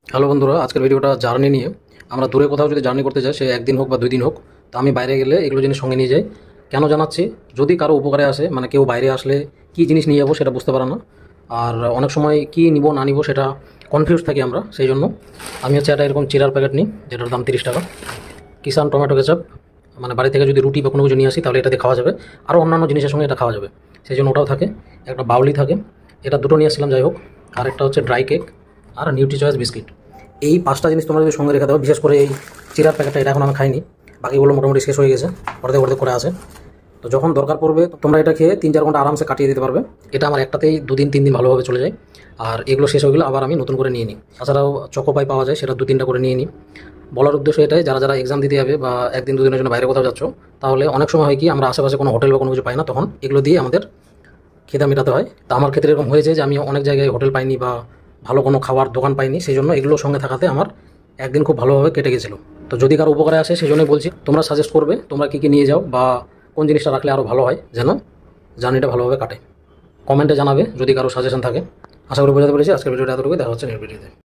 Hello বন্ধুরা, আজকের ভিডিওটা জার্নি নিয়ে। আমরা দূরে কোথাও যদি জার্নি করতে যাই, সে একদিন হোক বা 2 দিন হোক, তো আমি বাইরে গেলে এগুলো জিনিস সঙ্গে নিয়ে যাই। কেন জানাচ্ছি, যদি কারো উপকারে আসে, মানে কেউ বাইরে আসলে কী জিনিস নিয়ে যাবো সেটা বুঝতে পারে না, আর অনেক সময় কী নিব না নিব সেটা কনফিউজ থাকি আমরা। সেই জন্য আমি একটা এরকম চিরার প্যাকেট নিই, যেটার দাম 30 টাকা। কিষান টমেটো কেচাপ, মানে বাড়ি থেকে যদি রুটি বা কোনো কিছু নিয়ে আসি তাহলে এটাতে খাওয়া যাবে, আরও অন্যান্য জিনিসের সঙ্গে এটা খাওয়া যাবে, সেই জন্য ওটাও থাকে। একটা বাউলি থাকে, এটা দুটো নিয়ে আসছিলাম, যাই হোক। আরেকটা হচ্ছে ড্রাই কেক, আর নিউট্রি চয়েস বিস্কিট। এই 5টা জিনিস তোমরা যদি সঙ্গে রেখে দাও, বিশেষ করে এই চিরার প্যাকেটটা, এটা এখন আমি খাইনি, বাকিগুলো মোটামুটি শেষ হয়ে গেছে, অর্ধেক করে আছে। তো যখন দরকার পড়বে তোমরা এটা খেয়ে 3-4 ঘন্টা আরামসে কাটিয়ে দিতে পারবে। এটা আমার একটাতেই 2-3 দিন ভালোভাবে চলে যায়, আর এগুলো শেষ হয়ে গেলে আবার আমি নতুন করে নিয়ে নিই। তাছাড়াও চকোপাই পাওয়া যায়, সেটা 2-3টা করে নিয়ে নিই। বলার উদ্দেশ্য এটাই, যারা যারা এক্সাম দিতে যাবে বা 1-2 দিনের জন্য বাইরে কোথাও যাচ্ছ, তাহলে অনেক সময় হয় কি, আমরা আশেপাশে কোনো হোটেল বা কোনো কিছু পাই না, তখন এগুলো দিয়ে আমাদের খিদা মেটাতে হয়। তা আমার ক্ষেত্রে এরকম হয়েছে যে আমি অনেক জায়গায় হোটেল পাইনি বা ভালো কোনো খাবার দোকান পাইনি, সেই জন্য এগুলো সঙ্গে থাকাতে আমার একদিন খুব ভালোভাবে কেটে গেছিলো। তো যদি কারো উপকারে আসে, সেই জন্যই বলছি, তোমরা সাজেস্ট করবে তোমরা কী কী নিয়ে যাও বা কোন জিনিসটা রাখলে আরও ভালো হয়, যেন জার্নিটা ভালোভাবে কাটে। কমেন্টে জানাবে যদি কারো সাজেশন থাকে। আশা করি বোঝাতে পেরেছি। আজকের ভিডিওটা এতটুকু, দেখা হচ্ছে নেক্সট ভিডিওতে।